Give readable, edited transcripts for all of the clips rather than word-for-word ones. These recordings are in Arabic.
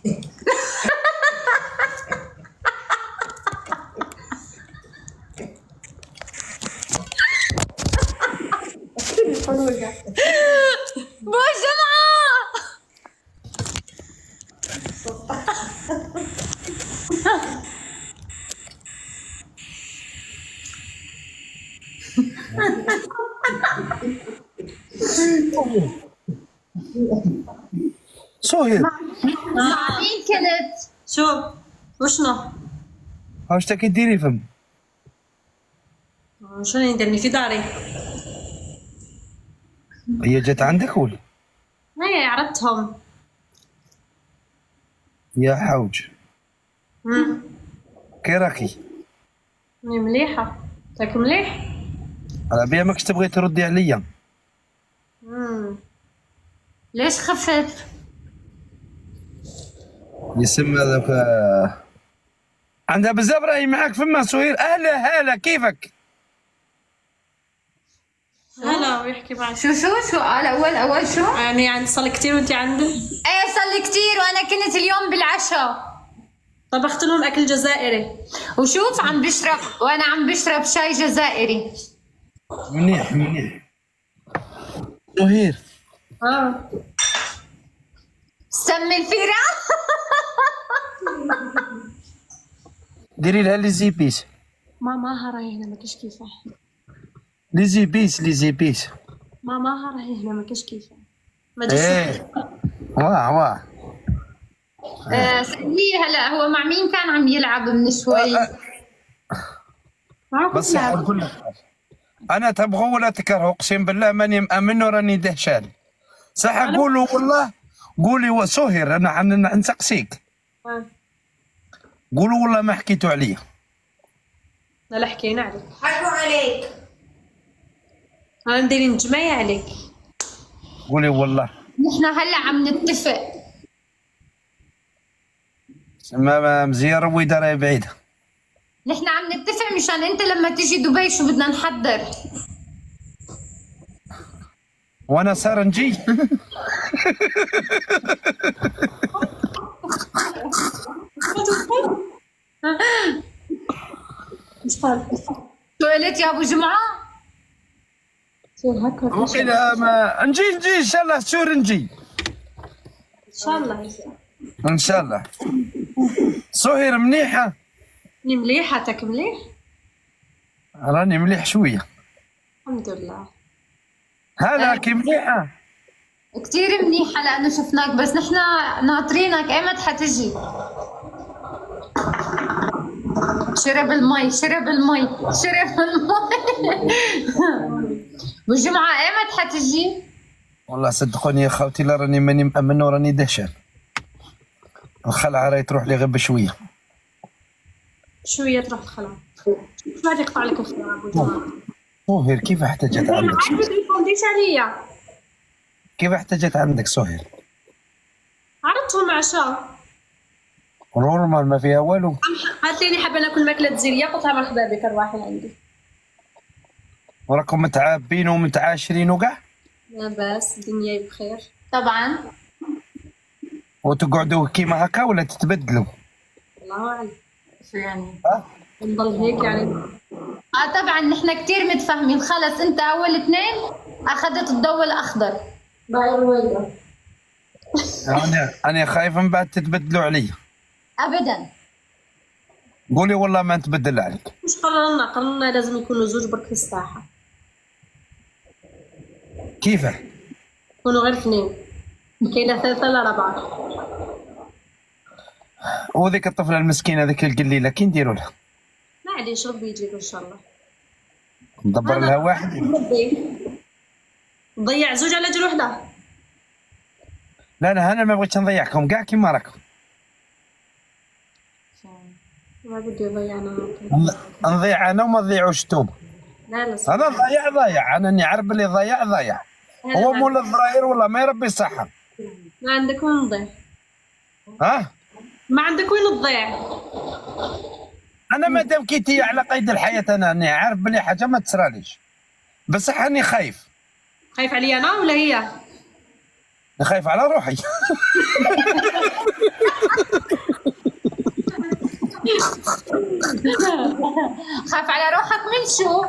بوجمعة سهير مين كنت؟ شو وشنو؟ واش تاكي ديري فم؟ شنو نديرني في داري؟ هي جات عندك ولا؟ هي عرفتهم. يا حوج امم كي راكي؟ راني مليحة. تاك مليح؟ على بيا ماكش تبغي تردي عليا. ليش خفت؟ يسمى ذاك عندها بزاف راهي معاك فما سهير. اهلا هلا كيفك؟ هلا ويحكي معك. شو اول شو؟ يعني عندي صار كتير وانتي عندي؟ ايه صار لي كتير وانا كنت اليوم بالعشاء. طبخت لهم اكل جزائري. وشوف عم بشرب وانا عم بشرب شاي جزائري. منيح منيح. سهير سمي الفيرة. ديري لها لي زيبيس. ماما راهي هنا ما كاش كيفاه. لي زيبيس ماما راهي هنا ما كاش كيفاه. ما جاش. ايه واه سأليه هلا هو مع مين كان عم يلعب من شوي؟ بس اقول لك انا تبغوا ولا تكرهوا اقسم بالله ماني مأمن وراني دهشان. صح قولوا والله قولي سهير انا نسقسيك. قولوا والله ما حكيتوا عليا. لا حكينا عليك. حكوا عليك. انا ندير نجمعي عليك. قولي والله. نحن هلا عم نتفق. ما مزيان رويده راهي بعيده. نحن عم نتفق مشان انت لما تيجي دبي شو بدنا نحضر. وانا صار نجي. شو قلت يا ابو جمعه؟ لا ما نجي ان شاء الله سور نجي ان شاء الله. ان شاء الله. سهير منيحه؟ راني مليحة. تاك مليح؟ راني مليح شويه الحمد لله. هلا كي مليحه؟ كتير منيحه لانه شفناك بس نحن ناطرينك ايمت حتجي. شرب المي. والجمعه ايمت حتجي؟ والله صدقوني يا خوتي لا راني ماني مأمن وراني دهشان. الخلعه راهي تروح لي غير بشويه. شوية تروح الخلا. شو بعد يقطع لك الخلا ابو جماعة؟ سهير كيف احتاجت عندك؟ عارفة تليفون ديش عليا. كيف احتاجت عندك سهير؟ عرضتهم عشاء. نورمال ما فيها والو. قالت لي حابة ناكل ماكلة زيرية قلت لها مرحبا بك ارواحي عندي. وراكم متعابين ومتعاشرين وكاع؟ لاباس الدنيا بخير. طبعا. وتقعدوا كيما هكا ولا تتبدلوا؟ الله اعلم. شو يعني؟ نضل هيك يعني. طبعا نحن كتير متفاهمين. خلص انت اول اثنين اخذت الضوء الاخضر. باي رويدة. انا خايف من بعد تتبدلوا علي. ابدا. قولي والله ما نتبدل عليك. مش قررنا لازم يكونوا زوج برك في الساحة. كيفه؟ يكونوا غير اثنين. كاينة ثلاثة لا ربعة. وذيك الطفله المسكينه ذيك القليله كي نديروا لها؟ معليش ربي يجيب ان شاء الله. ندبر لها واحد. نضيع زوج على اجل وحده. لا انا ما بغيتش نضيعكم كاع كيما راكم. ما بدي يضيعنا. نضيع انا وما تضيعوش انتوما. لا انا ضايع انا نعرف بلي ضايع. هو مول الضراير والله ما يربي صحه. ما عندك وين نضيع. ما عندك وين تضيع. انا مادام كيتي على قيد الحياه انا عارف بلي حاجه ما تصراليش بصح راني خايف. خايف عليا انا ولا هي؟ خايف على روحي. خاف على روحك من شو؟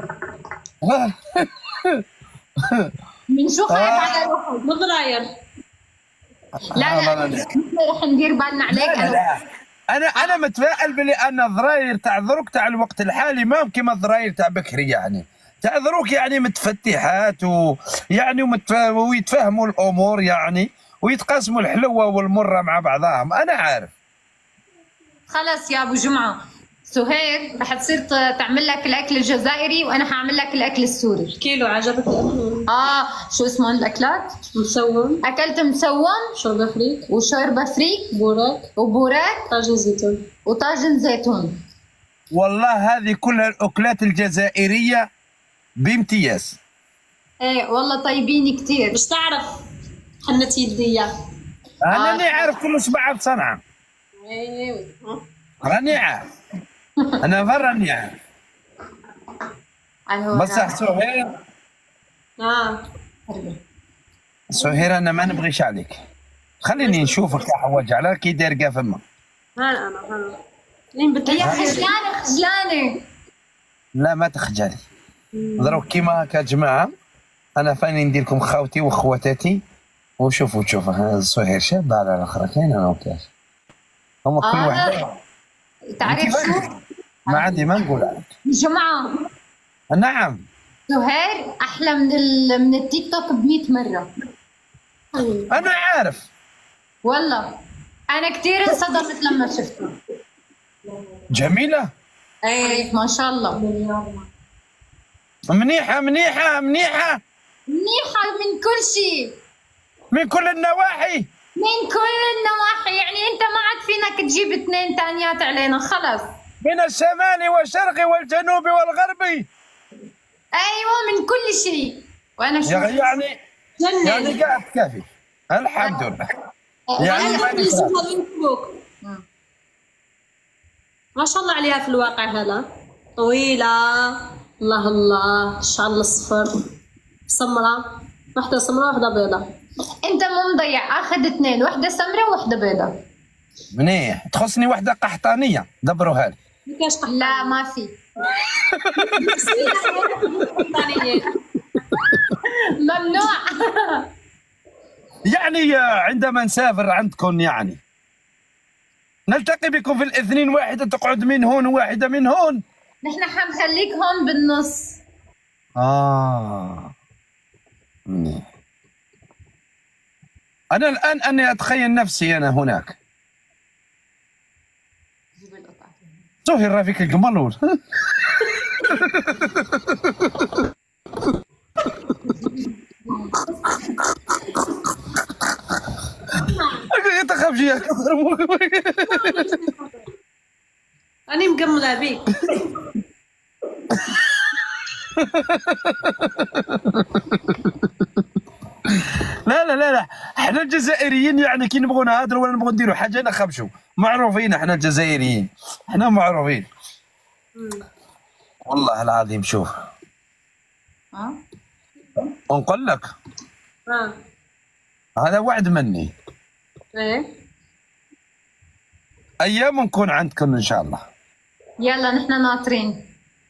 من شو خايف على روحك؟ مضراير. لا رح ندير بالنا عليك. انا متفائل بلي ان الضراير تاع ذروك تاع الوقت الحالي ما كيما الضراير تاع بكري، يعني تاع ذروك يعني متفتحات ويعني ويتفهموا الامور يعني ويتقاسموا الحلوه والمره مع بعضهم. انا عارف. خلص يا ابو جمعه، سهير رح تصير تعمل لك الاكل الجزائري وانا حاعمل لك الاكل السوري. كيلو عجبك الاكل؟ شو اسمه الاكلات؟ مسوم. اكلت مسوم، شوربه فريك، وشوربه فريك، وبوراك، طاجن زيتون، وطاجن زيتون. والله هذه كلها الاكلات الجزائريه بامتياز. ايه والله طيبين كثير. مش تعرف حنت يديا. انا عارف كل بعرف صنعاء. ايوه راني عارف. انا راني عارف. بصح سهير، سهير انا ما نبغيش عليك، خليني نشوفك يا حواج على كي داير كاع فما. انا لين هي خجلانه. لا ما تخجلي، دروك كيما هكا جماعه انا فاني ندير لكم خاوتي واخواتاتي وشوفوا سهير شابه على الاخرى كاين انا وكاش هما كل واحد. تعرف شو؟ ما عندي ما نقول عليك. جمعه. نعم. سهير احلى من التيك توك ب100 مره. انا عارف والله انا كثير انصدمت لما شفتها. جميله. ايه ما شاء الله. منيحه من كل شيء، من كل النواحي. يعني انت ما عاد فينك تجيب 2 تانيات علينا خلص. من الشمال والشرق والجنوب والغرب. ايوه من كل شيء. وانا شو يعني قاعد كافي الحمد لله. يعني ما شاء الله عليها في الواقع. هلا طويلة، الله الله، شعر الصفر، سمراء، واحدة سمراء واحدة بيضة. انت مو مضيع، اخذ 2، واحدة سمراء وواحدة بيضة. منيح. تخصني واحدة قحطانية دبروها لي. لا ما في. ممنوع. يعني عندما نسافر عندكم يعني نلتقي بكم في الاثنين، واحدة تقعد من هون وواحدة من هون. نحن حنخليك هون بالنص. منيح. أنا الآن أني أتخيل نفسي أنا هناك. سهير رافيك القمر. تخافش يا أنا مقملة بيك. لا احنا الجزائريين يعني كي نبغوا نهضروا ولا نبغوا نديروا حاجه نخبشوا، معروفين احنا الجزائريين، احنا معروفين. والله العظيم. شوف ونقول لك هذا وعد مني. ايه ايام نكون عندكم ان شاء الله. يلا نحن ناطرين.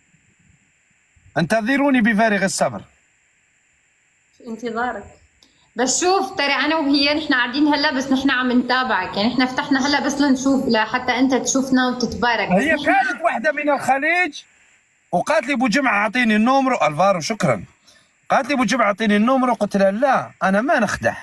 انتظروني بفارغ الصبر. انتظارك. بس شوف ترى انا وهي نحن قاعدين هلا، بس نحن عم نتابعك، يعني نحن فتحنا هلا بس لنشوف لحتى انت تشوفنا وتتبارك. هي كانت واحده من الخليج وقالت لي ابو جمعه اعطيني النومرو. الفارو شكرا. قالت لي ابو جمعه اعطيني النومرو، قلت لها لا انا ما نخدع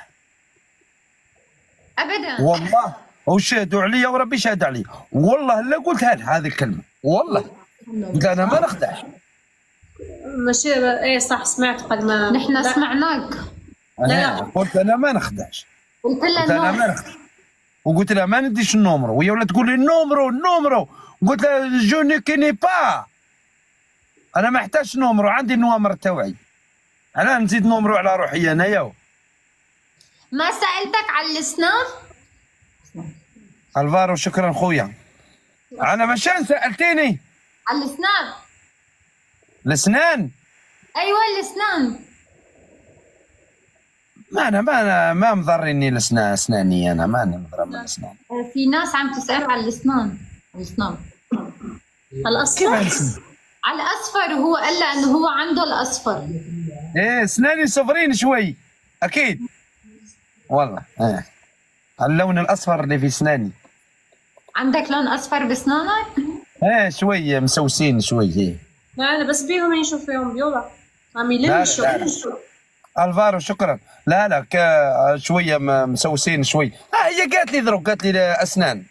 ابدا والله، وشهدوا عليا وربي شهد علي، والله لا قلتها لها هذه الكلمه والله، قلت انا ما نخدع. ماشي ايه صح، سمعت قد ما نحن سمعناك. لا قلت انا ما نخدعش، قلت لها نو، وقلت لها ما نديش النومرو، وهي ولا تقول لي النومرو، قلت لها جو ني كوني با، انا ما احتاجش نومرو، عندي النوامر تاوعي، انا نزيد نومرو على روحي انايا. ما سالتك على الاسنان؟ الفارو شكرا خويا. انا مشان سالتيني على الاسنان. الاسنان؟ ايوه الاسنان. ما مضرني الاسنان، اسناني انا ما نضر من الاسنان. في ناس عم تسال على الاسنان. كيف الاصفر. نسمع؟ على الاصفر، وهو قال لها انه هو عنده الاصفر. ايه اسناني صفرين شوي اكيد والله. ايه اللون الاصفر اللي في اسناني. عندك لون اصفر بسنانك؟ ايه شوي مسوسين شوي. ايه لا لا، بس بيهم ينشف فيهم بيوضع، عم لا يلم لا الشغل. لا. الفارو شكرا. لا لا شويه مسوسين شوي. هي قالت لي ذروك، قالت لي اسنان.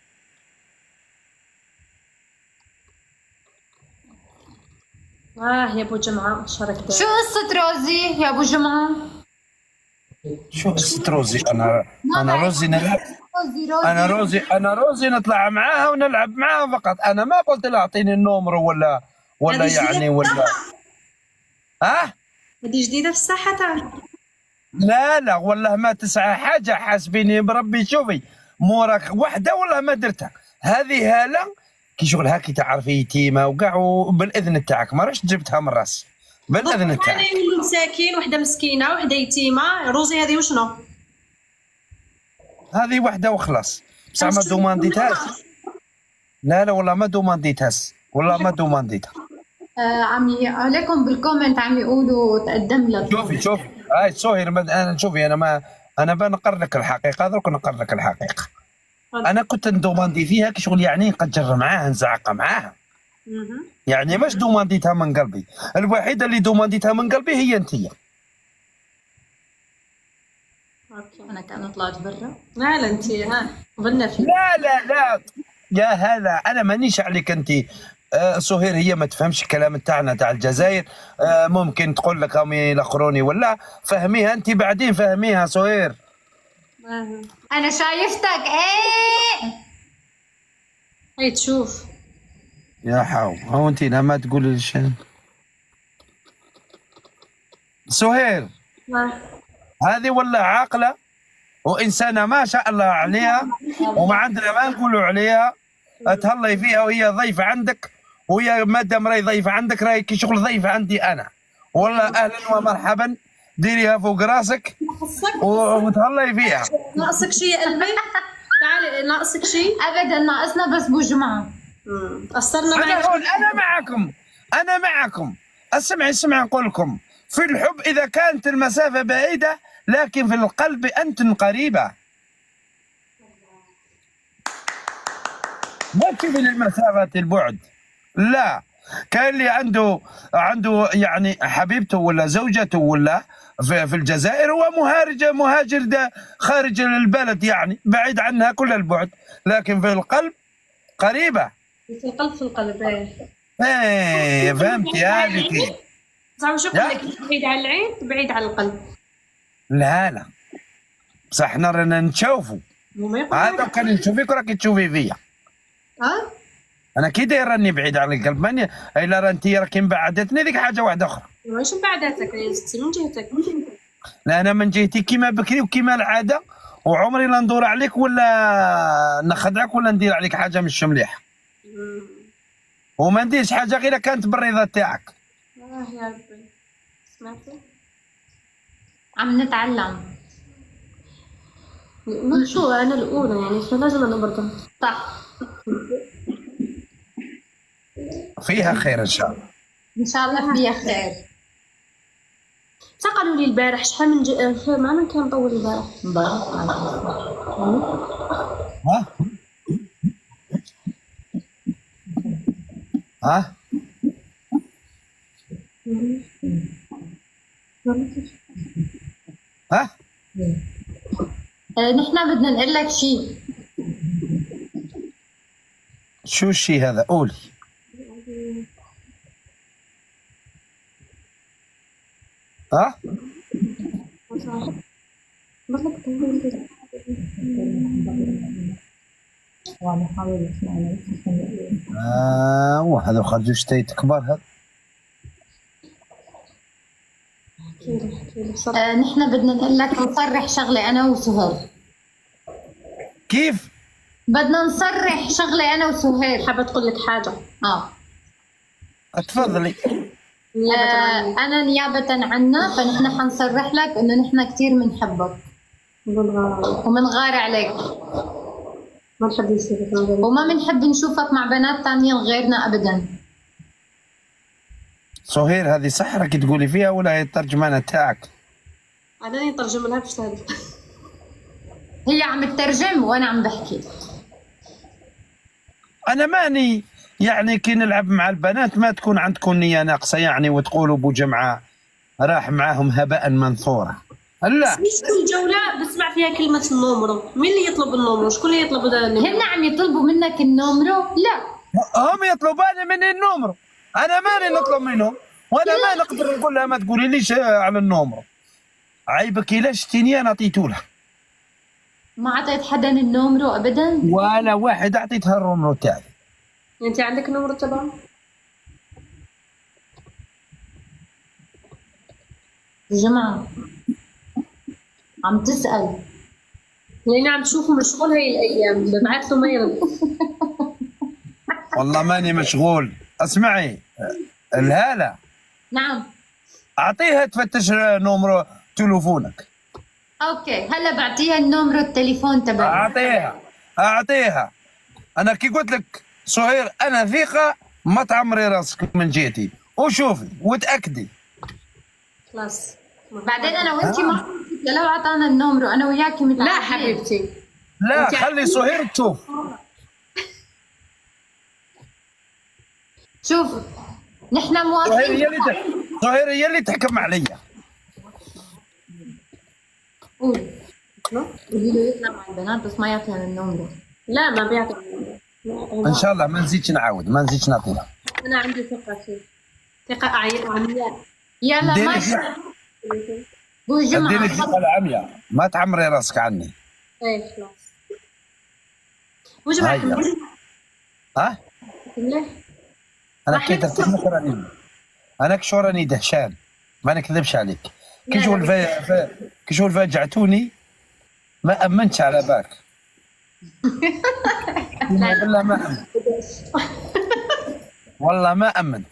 يا ابو جمعه شاركت. شو قصة روزي يا ابو جمعة؟ شو قصة روزي؟ انا روزي نلعب. انا روزي نطلع معاها ونلعب معاها فقط. انا ما قلت لها اعطيني النمر ولا هذه يعني جديدة ولا. ها؟ هذه جديده في الساحه تاعك. لا والله ما تسعى حاجه، حاسبيني بربي. شوفي موراك وحده والله ما درتها. هذه هاله كي شغل هاكي تعرفي يتيمه وكاع، وبالاذن تاعك ما راش جبتها من راسي بالاذن تاعك. يعني مساكين، وحده مسكينه وحده يتيمه. روزي هذه وشنو؟ هذه وحده وخلاص. بصح ما دومانديتهاش. لا والله ما دومانديتهاش، والله ما دومانديتها. عليكم بالكومنت عم يقولوا تقدم لك. شوفي هاي سهير. انا شوفي انا بنقر لك الحقيقه. درك نقر لك الحقيقه. انا كنت ندوماندي فيها كي شغل يعني نقجر معاها نزعق معاها. يعني مش دومانديتها من قلبي. الوحيده اللي دومانديتها من قلبي هي انتيا. انا كان طلعت برا. لا انت ها قبلنا فيه. لا يا هلا انا مانيش عليك انت. سهير هي ما تفهمش الكلام تاعنا تاع الجزائر. ممكن تقول لك هم يلخروني ولا فهميها انت بعدين. فهميها سهير. انا شايفتك. ايه هي تشوف يا حاو هو انت ما تقولي شيء. سهير هذه ولا عاقله وانسانه ما شاء الله عليها، وما عندنا ما نقولوا عليها. تهلي فيها وهي ضيفه عندك، وهي مادام راهي ضيفه عندك راهي كي شغل ضيفه عندي انا. والله اهلا ومرحبا. ديريها فوق راسك وتهلي فيها. ناقصك شيء يا قلبي؟ تعالي ناقصك شيء؟ ابدا ناقصنا بس بو جمعه. قصرنا انا معكم. اسمعي نقول لكم في الحب اذا كانت المسافه بعيده لكن في القلب انتم قريبه. ما تشوفي للمسافه البعد. لا كان اللي عنده يعني حبيبته ولا زوجته ولا في الجزائر هو مهاجر ده خارج البلد، يعني بعيد عنها كل البعد، لكن في القلب قريبه. في القلب ايه فهمتي هذه كيف؟ صح. شو لك بعيد عن العين بعيد عن القلب. لا بصح احنا رانا نشوفوا. هذا كان نشوفيك راكي تشوفي فيا. انا كي داير راني بعيد عن القلب. ماني الا انت راكي مبعدتني ذيك حاجه واحده اخرى. واش مبعدتك يا ستي من جهتك؟ لا انا من جهتي كيما بكري وكيما العاده، وعمري لا ندور عليك ولا نخدعك ولا ندير عليك حاجه مش مليحه. وما نديرش حاجه غير كانت بالرضا تاعك. يا ربي سمعتي؟ عم نتعلم. شو انا الاولى يعني فلازم نبرد. صح. فيها خير ان شاء الله. ان شاء الله فيها خير. صح. قالوا لي البارح شحال من معنا كان طول البارح. ها نحن بدنا نقول لك شيء. شو الشيء هذا؟ قولي. وهذا خرجوا شتيت كبار هذا. نحن بدنا نقول لك نصرح شغله انا وسهير. كيف؟ بدنا نصرح شغله انا وسهير. حابه تقول لك حاجه. تفضلي. انا نيابه عنا فنحن حنصرح لك انه نحن كثير بنحبك ومنغار عليك. ما نحب نشوفك مع بنات. وما بنحب نشوفك مع بنات تانيين غيرنا ابدا. سهير هذه صح راك تقولي فيها ولا هي الترجمانه تاعك؟ انا نترجم لها باش تهدى. هي عم تترجم وانا عم بحكي. انا ماني يعني كي نلعب مع البنات ما تكون عندكم نيه ناقصه يعني وتقولوا بو جمعه راح معاهم هباء منثورا. لا مش كل جولة بسمع فيها كلمة النومرو، مين اللي يطلب النومرو؟ شكون اللي يطلب النومرو؟ هن عم يطلبوا منك النومرو؟ لا هم يطلبان مني النومرو، انا ماني نطلب منهم وانا ما نقدر نقول لها ما تقولي ليش على النومرو. عيبك الا شتيني انا عطيتو لها. ما عطيت حدا النومرو ابدا؟ ولا واحد اعطيتها النومرو تاعي. انت عندك النومرو تبعه؟ جماعة عم تسأل لاني عم تشوفه مشغول هاي الايام، ببعث له ما يرد. والله ماني مشغول. اسمعي الهالة، نعم اعطيها تفتش نومرو تليفونك. اوكي هلا بعطيها النومرو التليفون تبعي. اعطيها. انا كي قلت لك سهير انا ثقة ما تعمري راسك من جهتي وشوفي وتأكدي. خلاص بعدين انا وانتي ما لو اعطانا النومرو انا وياكي متعاونين. لا حبيبتي لا خلي سهير تشوف. شوف نحن سهير موافقين. سهير هي اللي تحكم عليا. قول قولي له يطلع مع البنات بس ما يعطينا النومرو. لا ما بيعطي. ان شاء الله ما نزيدش نعاود ما نزيدش نعطيها. انا عندي ثقة فيه، ثقة عمياء. يلا ماشي. بو اديني جمعة الثقة العمياء ما تعمري راسك عني. ايه خلاص. وجمعة هيا. ها؟ بالله انا كي درت راني انا كشو راني دهشان ما نكذبش عليك. كي شغل فاجعتوني ما امنتش على بالك. بالله ما امنت. والله ما امنت.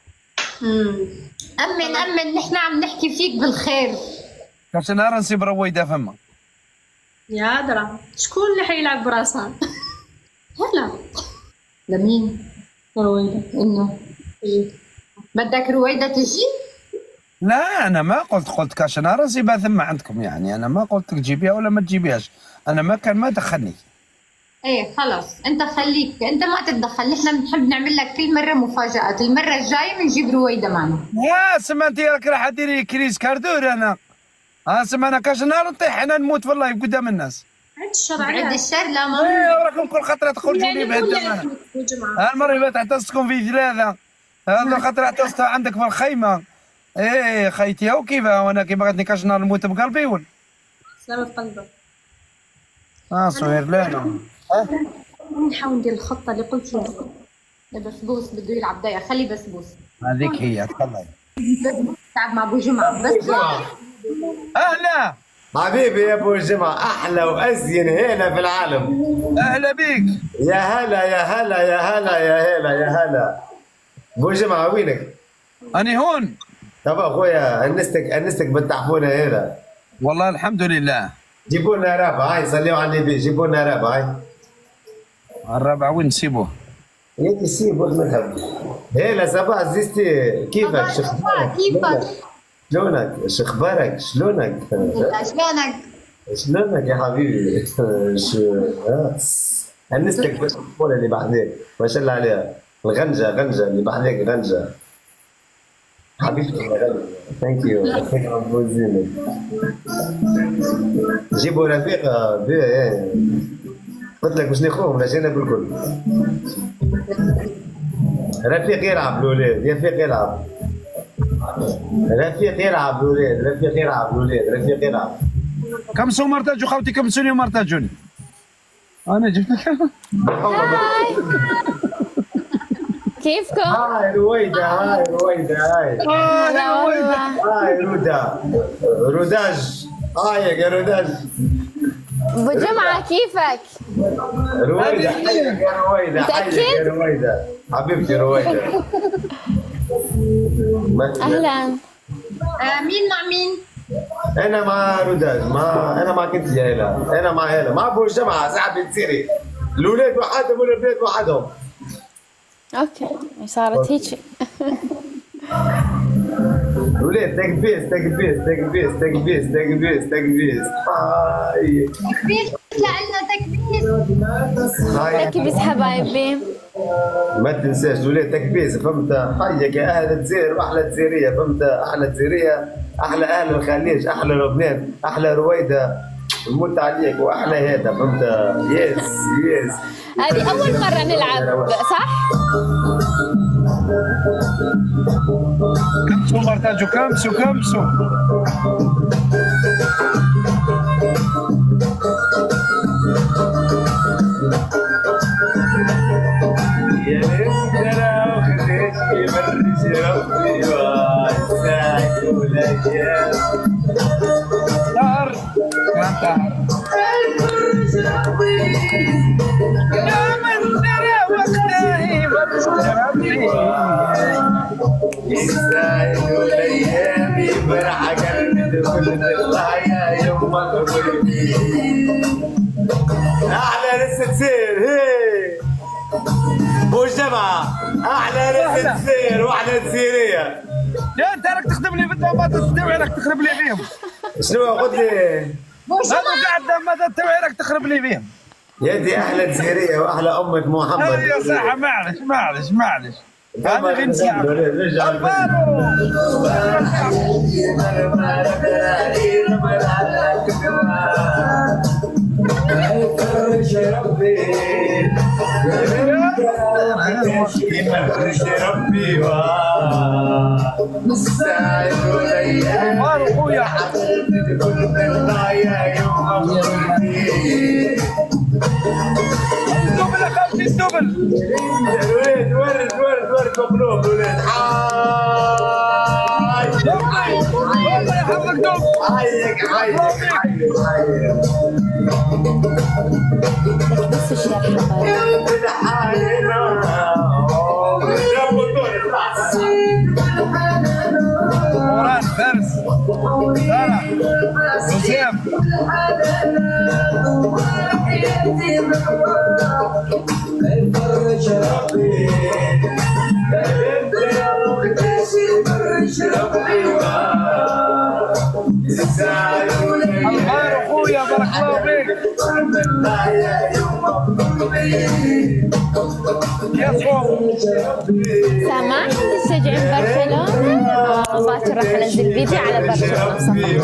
امن نحن عم نحكي فيك بالخير. كاش نهار نسيب رويده فما. يا درا شكون اللي حيلعب براسها؟ هلا لمين؟ رويدة. انه بدك رويدة تجي؟ لا انا ما قلت كاش نهار نسيبها ثم عندكم يعني انا ما قلت لك تجيبيها ولا ما تجيبيهاش. انا ما دخلني. ايه خلص انت خليك انت ما تتدخل. نحن بنحب نعمل لك كل مره مفاجآت. المره الجايه بنجيب رويدة معنا. يا سما انت راك راح ديري كريس كاردور انا. سما انا كاش نهار نطيح انا نموت والله قدام الناس. عند الشر بعد عليها. الشر لا ما راكم كل خطره تخرجوا لي بهالدم. المره اللي فاتت اعتصتكم في ثلاثه. هذا الخطره اعتصتها عندك في الخيمه. ايه خيتي وكيفاه وانا كي بغيتني كاش نهار نموت بقلبي ولا. سلامة قلبك. سهير لا نحاول ندير الخطة اللي قلت لها. بسبوس بده يلعب ضيق. خلي بسبوس هذيك هي تفضلي. تعب مع ابو جمعه بس. اهلا حبيبي يا ابو الجمعة، احلى وازين هنا في العالم. اهلا بك. يا هلا يا هلا يا هلا يا هلا يا هلا. ابو الجمعة وينك؟ اني هون. طب اخويا انستك بالتعفونة هذا. والله الحمد لله. جيبوا لنا رابع هاي صليوا على النبي. جيبوا لنا رابع هاي. الرابع وين نسيبوه؟ يدي سيب واحمد. هلا صباح زيستي كيفك؟ كيفك؟ شلونك؟ شخبارك؟ شلونك؟ شلونك يا حبيبي؟ انستك بالطفولة اللي بحذاك ما شاء الله عليها. الغنجة اللي بحذاك غنجة. حبيبتي يا غالي. ثانك يو. جيبوا رفيقة قلت لك باش ناخذهم لجينا بالكل. رفيق يلعب الاولاد. رفيق يلعب الاولاد. كم سو مرتاجو خوتي كم سوني مرتاجوني. انا جبت لك. كيفكم؟ هاي رويدة. هاي روداج. هاي يا روداج. ابو جمعة كيفك؟ رويدة حيك يا رويدة. حبيبتي رويدة. اهلا. مين مع مين؟ انا مع روداج. انا مع كنت يا هلا. انا مع هلا مع ابو الجمعة ساعة بنت سيري. الاولاد وحدهم والبنات وحدهم. اوكي صارت هيك. الاولاد تكبيس تكبيس تكبيس تكبيس تكبيس تكبيس. تكبيس لنا تكبيس. تكبيس حبايبي. ما تنساش الاولاد تكبيس فهمت. حيك يا اهل الجزائر واحلى جزائريه فهمت. احلى جزائريه احلى اهل الخليج احلى لبنان احلى رويده. نموت عليك واحلى هذا فهمت. يس يس. هذه أول مرة نلعب صح؟ كمسوا مرتاجوا كمسوا كمسوا. يا ريت ترى وخليتني برج ربي وساعد والايام. طار كان طار. يا من ترى وقتي برج ربي يساعد والايام يفرح قلبي كل الله يا يما قلبي. احلى لسه تصير هي جماعة احلى لسه تصير واحلى جزيرية. يا انت راك تخدم لي بالدم ما تستوعي راك تخرب لي فيهم. شنو قلت لي؟ هذا قاعد ما تستوعي راك تخرب لي فيهم. يا دي احلى جزيرية واحلى امك محمد. هذه صح معلش معلش معلش. هذا غير ساعة. رجع ربي ربي والساعد والايام خويا كل الله يا يوم الدبل يا خالتي الدبل. الولد ورد ورد ورد مقلوب الولد. الله يحفظك دب. حيك حيك حيك حيك. بس الشرح حبايبي. موران فارس سارة وسام. الخير اخويا بارك الله فيك. يا صوم سامح تشجعين برشلونة؟ باكر راح انزل فيديو على برشلونة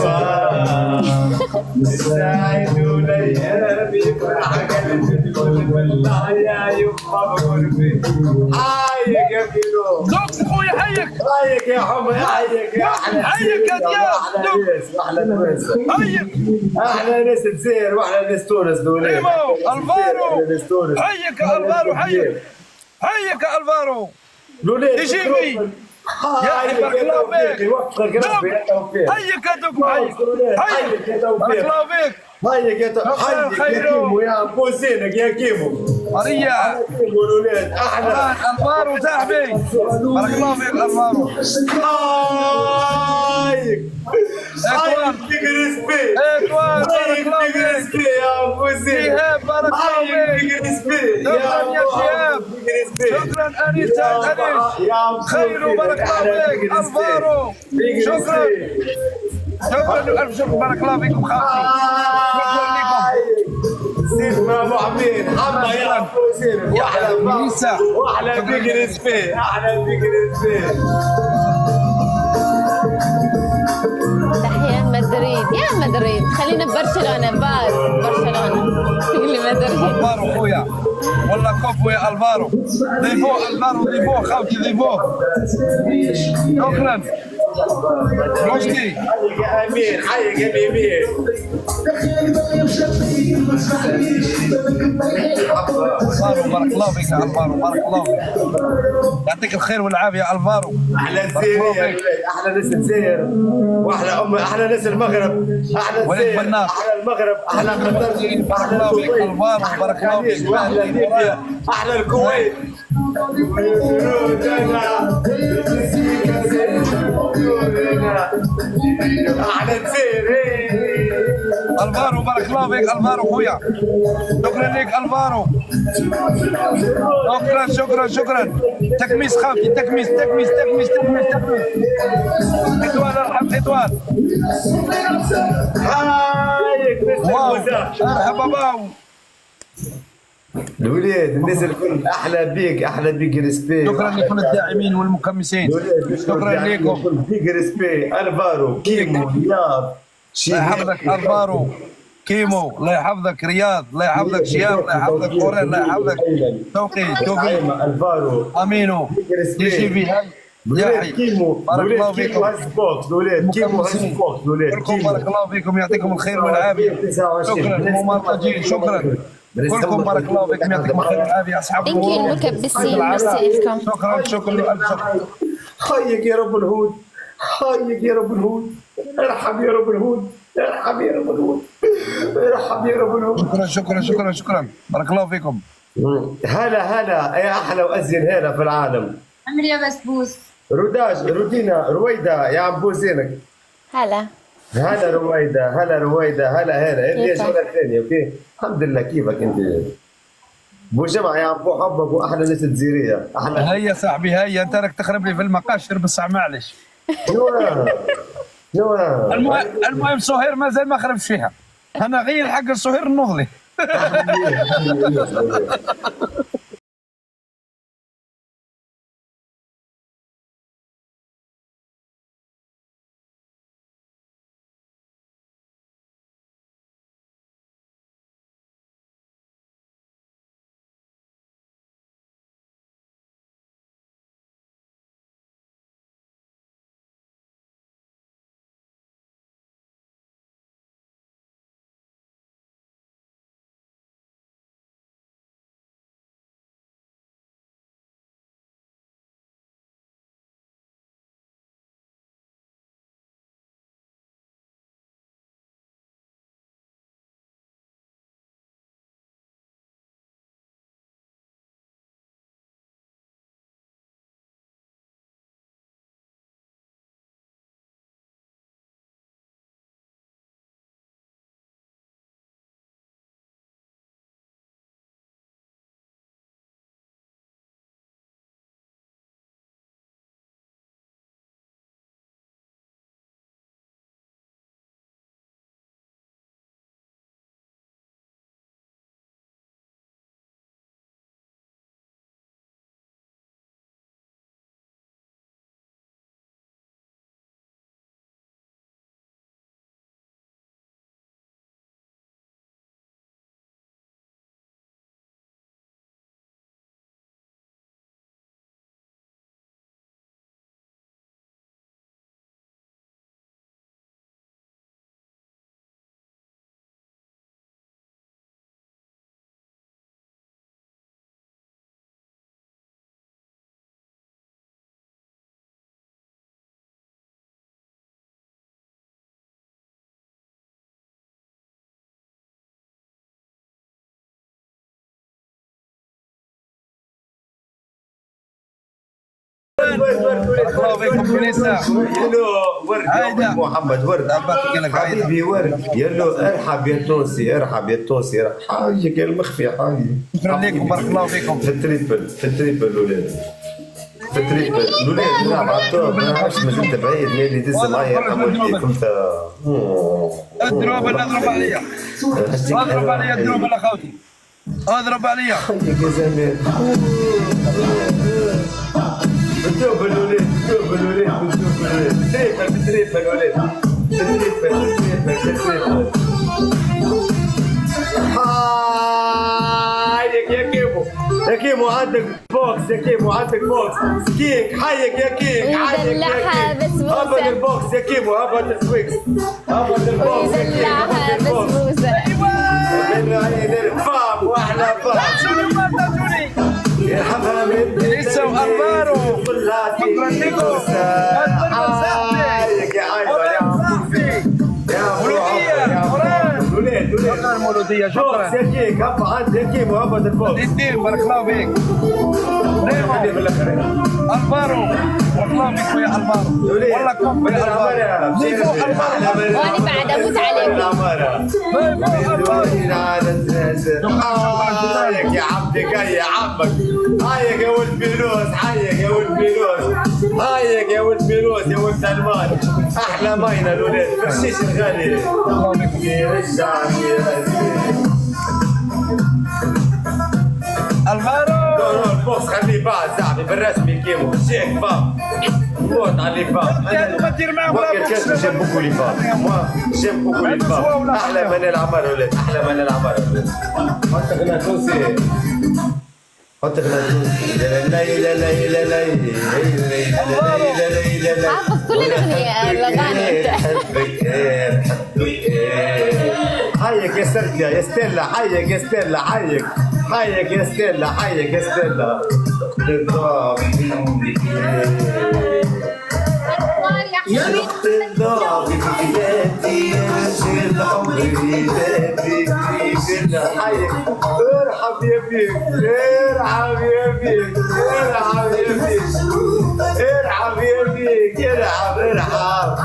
ساعد والايام يفرح قلبي والله يا يما بقلبي. حيك يا كيلو. دوك اخويا حيك. حيك يا حمد حيك يا احلى. حيك يا دياب. احلى ناس حيك. احلى ناس الجزائر واحلى ناس تونس دول. ايمو الفارو. حيك يا الفارو حيك. حيك يا الفارو. يجيبي. يا بارك الله فيك. حيك يا دوك حيك. حيك بارك الله فيك. هيك يا كيمو يا بوزينك يا كيمو. قرية كيمو الولاد احلى. الفارو صاحبي بارك الله فيك الفارو. هايك هايك بيجرسبي. اكوان بارك الله فيك. بيجرسبي يا بوزين. شهاب بارك الله فيك. بيجرسبي شكرا يا شهاب. شكرا انيس سعد انيس. خيرو بارك الله فيك الفارو. شكرا شكرا الف شكر بارك الله فيكم خالتي. شكرا لكم. سيدنا ابو عميد حمى يا بوزين. واحلى ميسا واحلى بيجرسبي احلى بيجرسبي. تحية مدريد يا مدريد. خلينا ببرشلونة باز برشلونة. تقول لي مدريد. الفارو خويا والله كفو يا الفارو. ضيفو الفارو ضيفو خالتي ضيفو. شكرا رشدي. حيك يا امين حيك يا ميمين. الفارو بارك الله فيك يا الفارو بارك الله فيك. يعطيك الخير والعافيه يا الفارو. احلى الجزائر احلى ناس الجزائر واحلى احلى ناس المغرب. احلى الجزائر احلى المغرب احلى قطر بارك الله فيك الفارو بارك الله فيك. احلى ليبيا احلى الكويت. احلى الجزائر الفارو بارك الله فيك الفارو خويا. شكرا لك الفارو. شكرا. تكميس خاوتي تكميس. اطوال ارحب اطوال. مرحبا باو. الولاد الناس الكل احلى بيك ريسبي. شكرا لكل الداعمين والمكمسين. شكرا لكم. بيك ريسبي الفارو كيمو رياض. الله يحفظك الفارو كيمو. الله يحفظك رياض. الله يحفظك شياب. الله يحفظك قرن. الله يحفظك توفيق الفارو امينو دي جي في هاي يحيى. كيمو بارك الله فيكم. كلكم بارك الله فيكم يعطيكم الخير والعافيه. شكرا الممرضين. شكرا كلكم بارك الله فيكم يعطيكم الخير والعافيه اصحاب المكبسين ميرسي لكم. شكرا الف شكر. خيك يا رب الهود ارحم يا رب الهود شكرا بارك الله فيكم. هلا يا احلى وازين هلا في العالم. عمري يا بسبوس. رودينا رويدا يا عم بوزينك. هلا رويدا هلا اللي شغله ثانيه. اوكي الحمد لله. كيفك انت؟ بو جمعه يا عم بو حبك واحلى ناس الجزيريه. احلى هيا صاحبي هيا انت راك تخرب لي في المقاشر بصح معلش. المهم سهير مازال ما خربش فيها. انا غير حق سهير النضلي. بارك الله فيكم كنيسة. ورد محمد ورد حبيبي ورد. يلو ارحب يا تونسي حاجك يا المخفي حاجه. شكرا لكم بارك الله فيكم. في التريبل الاولاد. الاولاد نلعب على الطوب. ما نعرفش مازلت بعيد مين اللي دز معايا يرحم والديك انت. اضرب عليا الدروب اخوتي. اضرب عليا. خيك يا زمان. بتوب الولاد. بالتريبل الولاد. حيك يا كيمو عندك بوكس. كيك حيك يا كيك. يدلعها بسبوسة. هبط البوكس يا كيمو. هبط البوكس يا كيمو. يدلعها بسبوسة. فام واحلى فام. يرحمها من لسه والفارو. شكرا لكم. المولودية شكرا. سيركيك هبط عند سيركيك وهبط الفوق. الاثنين بارك الله فيك. الفارو والله بيكو يا البارو لوليد والله كم يا البارو بيكو البارو وانا بعد اموت عليك. هايك يا عبدي يا عمك، هايك يا ولد بيلوس، هايك يا ولد بيلوس، هايك يا ولد بيلوس يا ولد سلمان، احلى ماينه الولاد فرشيش الغالي رجعني البارو البوكس خليه بعد زعمي بالرسمي كيمو شيك فام موت على اللي فام. ما دير معاهم وكل كاس جيم بوكو لي فام، جيم بوكو لي فام، احلى من العمر ولاد، احلى من العمر ولاد. حط غنى تونسي، حط غنى تونسي، لا لا لا لا لا لا حافظ كل الاغاني انت. حيك يا سرديا يا ستيلا، حيك يا ستيلا، حيك حيك يا ستيلا، حيك يا ستيلا. يا نقطة الضعف في ذاتي يا رجل عمري ذاتي حيك ارحب يا بيك، ارحب يا بيك، ارحب يا بيك، ارحب يا بيك، ارحب ارحب.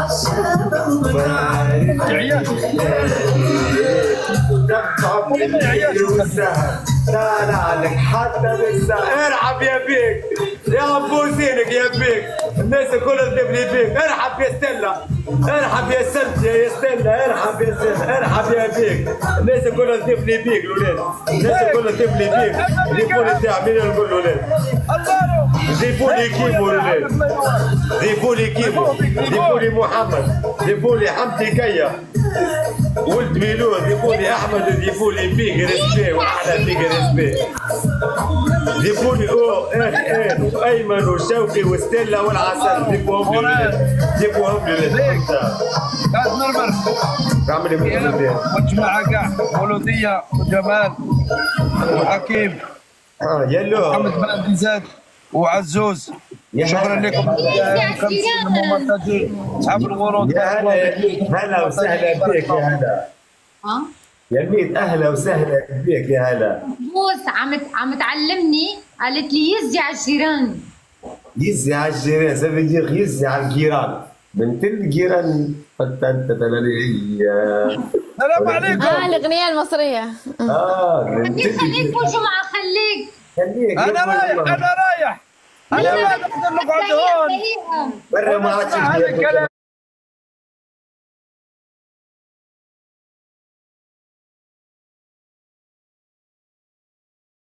لا لا لك حتى بالسهل. ارحب يا بيك يا ابو زينك يا بيك، الناس كلها تجيب لي بيك. ارحب يا ستيلا، ارحب يا سلسة يا ستيلا، ارحب يا ستيلا، ارحب يا بيك، الناس كلها تجيب لي بيك الولاد، الناس كلها تجيب لي بيك. جيبوا لي تعمين نقول الولاد، جيبوا لي كيمو الولاد، جيبوا لي كيمو، جيبوا لي محمد، جيبوا لي حمدي كيا ولد ميلود، جيبوا لي احمد، جيبوا لي بيك ريسبي واحلى بيك ريسبي. جيبوا لي ايمن وشوقي وستيلا والعسل، جيبوهم لي ولاد، جيبوهم لي ولاد. كاس مرمر اعملي مولودية مجموعة كاع مولودية وجمال وحكيم يلو محمد بن زاد وعزوز. شكرا لكم اصحاب الورود. يا هلا وسهلا بك يا هلا. يا ميت اهلا وسهلا بك يا هلا. بوس عم تعلمني، قالت لي يزي على الجيران. يزي على الجيران، سافيدير يزي على الجيران، بنت الجيران فتنت السلام عليكم. الاغنيه المصريه. خليك كل جمعه خليك. انا رايح انا رايح انا ما اقدر نقعد هون برا ما عادش